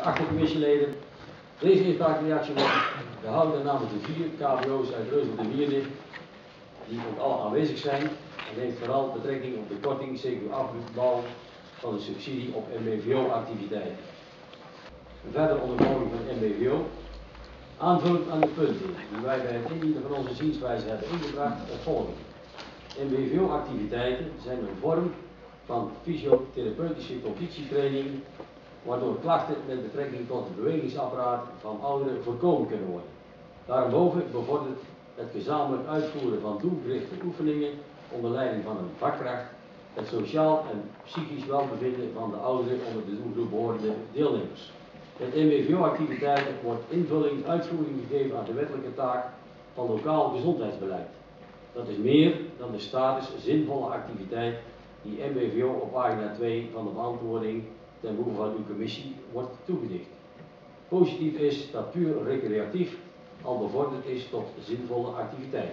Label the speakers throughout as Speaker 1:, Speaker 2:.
Speaker 1: Geachte commissieleden, deze inspraakreactie wordt gehouden namens de 4 KBO's uit Reuzel de Wierde, die ook alle aanwezig zijn, en heeft vooral betrekking op de korting CQ-afbouw van de subsidie op MBVO-activiteiten. Verder onderbouwing van MBVO, aanvullend aan de punten die wij bij het indienen van onze zienswijze hebben ingebracht, het volgende. MBVO-activiteiten zijn een vorm van fysiotherapeutische conditietraining, waardoor klachten met betrekking tot het bewegingsapparaat van ouderen voorkomen kunnen worden. Daarboven bevordert het gezamenlijk uitvoeren van doelgerichte oefeningen onder leiding van een vakkracht het sociaal en psychisch welbevinden van de ouderen onder de doelgroep behorende deelnemers. Met MBVO-activiteiten wordt invulling uitvoering gegeven aan de wettelijke taak van lokaal gezondheidsbeleid. Dat is meer dan de status zinvolle activiteit die MBVO op pagina 2 van de beantwoording ten behoeve van uw commissie wordt toegedicht. Positief is dat puur recreatief al bevorderd is tot zinvolle activiteit.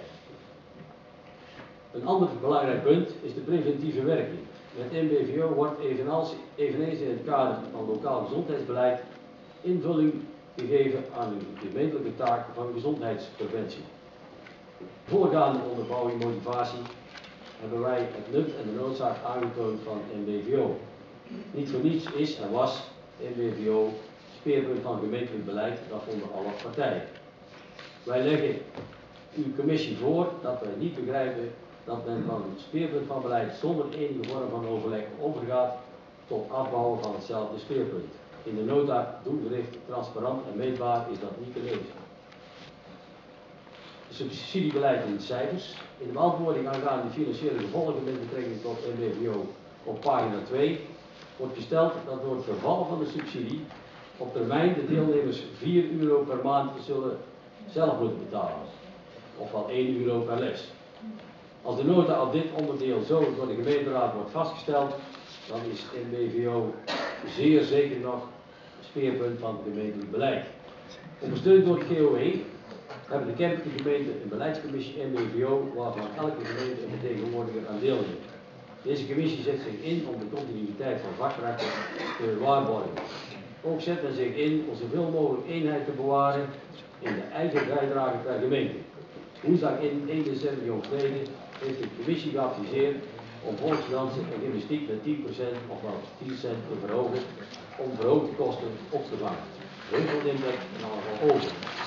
Speaker 1: Een ander belangrijk punt is de preventieve werking. Met MBVO wordt eveneens in het kader van lokaal gezondheidsbeleid invulling gegeven aan de gemeentelijke taak van gezondheidspreventie. Voorgaande onderbouwing motivatie hebben wij het nut en de noodzaak aangetoond van MBVO. Niet voor niets is en was MBVO speerpunt van gemeentelijk beleid, dat onder alle partijen. Wij leggen uw commissie voor dat wij niet begrijpen dat men van het speerpunt van beleid zonder enige vorm van overleg overgaat tot afbouwen van hetzelfde speerpunt. In de nota doelgericht, transparant en meetbaar is dat niet te lezen. De subsidiebeleid in cijfers. In de beantwoording aangaande de financiële gevolgen met betrekking tot MBVO op pagina 2 wordt gesteld dat door het verval van de subsidie op termijn de deelnemers €4 per maand zullen zelf moeten betalen, ofwel €1 per les. Als de nota op dit onderdeel zo door de gemeenteraad wordt vastgesteld, dan is MBVO zeer zeker nog speerpunt van het gemeentelijk beleid. Ondersteund door het GOE hebben de kennelijke gemeenten een beleidscommissie MBVO, waarvan elke gemeente een vertegenwoordiger aan deelneemt. Deze commissie zet zich in om de continuïteit van vakkrachten te waarborgen. Ook zet men zich in om zoveel mogelijk eenheid te bewaren in de eigen bijdrage per gemeente. Woensdag in 1 december jongsleden heeft de commissie geadviseerd om volksdansen en gymnastiek met 10%, ofwel 10 cent te verhogen, om verhoogde kosten op te vangen. Heel neemt dat en allemaal over.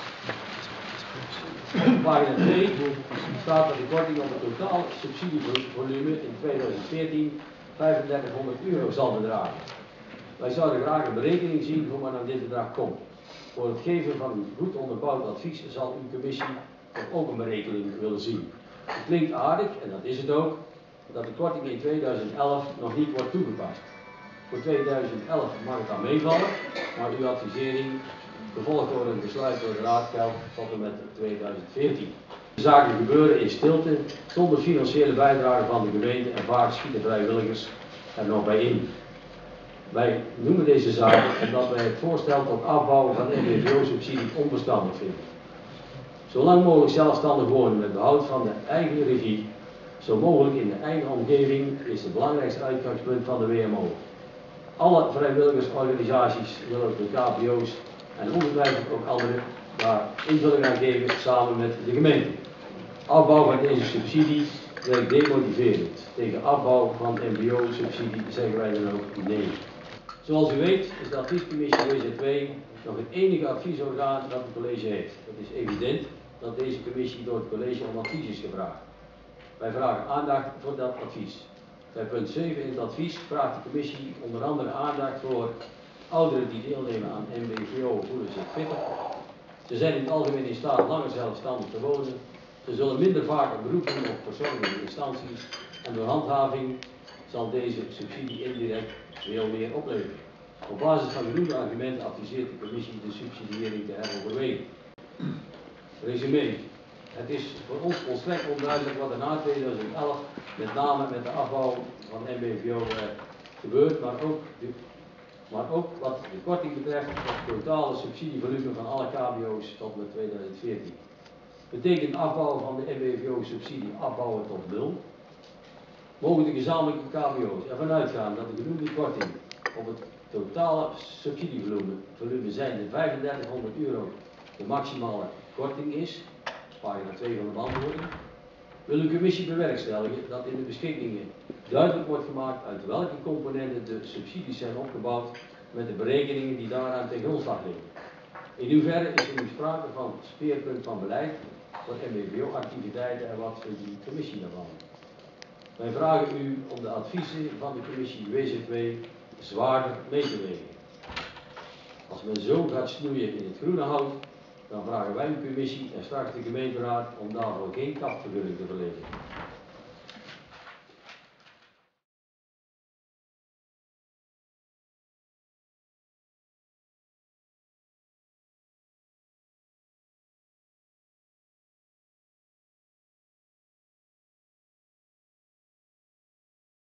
Speaker 1: Op pagina 2 staat dat de korting op het totaal subsidievolume in 2014 €3500 zal bedragen. Wij zouden graag een berekening zien hoe men aan dit bedrag komt. Voor het geven van een goed onderbouwd advies zal uw commissie ook een berekening willen zien. Het klinkt aardig, en dat is het ook, dat de korting in 2011 nog niet wordt toegepast. Voor 2011 mag het dan meevallen, maar uw advisering, gevolgd door een besluit door de raad, geldt tot en met 2014. De zaken gebeuren in stilte, zonder financiële bijdrage van de gemeente en vaak schieten vrijwilligers er nog bij in. Wij noemen deze zaken omdat wij het voorstel tot afbouwen van MBVO-subsidie onverstandig vinden. Zo lang mogelijk zelfstandig wonen met behoud van de eigen regie, zo mogelijk in de eigen omgeving, is het belangrijkste uitgangspunt van de WMO. Alle vrijwilligersorganisaties willen de KBO's en ongetwijfeld ook anderen daar invulling aan geven samen met de gemeente. Afbouw van deze subsidie werkt demotiverend. Tegen afbouw van MBO-subsidie zeggen wij dan ook nee. Zoals u weet is de adviescommissie WZ2 nog het enige adviesorgaan dat het college heeft. Het is evident dat deze commissie door het college om advies is gevraagd. Wij vragen aandacht voor dat advies. Bij punt 7 in het advies vraagt de commissie onder andere aandacht voor ouderen die deelnemen aan MBVO voelen zich fitter. Ze zijn in het algemeen in staat langer zelfstandig te wonen. Ze zullen minder vaak een beroep doen op verzorgende instanties en door handhaving zal deze subsidie indirect veel meer opleveren. Op basis van genoemde argumenten adviseert de commissie de subsidiëring te heroverwegen. Resume. Het is voor ons volstrekt onduidelijk wat er na 2011 met name met de afbouw van MBVO gebeurt, maar ook wat de korting betreft het totale subsidievolume van alle KBO's tot met 2014. Betekent afbouwen van de MBVO-subsidie afbouwen tot 0? Mogen de gezamenlijke KBO's ervan uitgaan dat de genoemde korting op het totale subsidievolume zijn de 3500 euro de maximale korting is, pagina 2 van de beantwoording, wil de commissie bewerkstelligen dat in de beschikkingen duidelijk wordt gemaakt uit welke componenten de subsidies zijn opgebouwd met de berekeningen die daaraan ten grondslag liggen. In hoeverre is er nu sprake van speerpunt van beleid voor MBBO-activiteiten en wat vindt die commissie daarvan? Wij vragen u om de adviezen van de commissie WZW zwaarder mee te wegen. Als men zo gaat snoeien in het groene hout, dan vragen wij de commissie en straks de gemeenteraad om daarvoor geen kapvergunning te verlenen.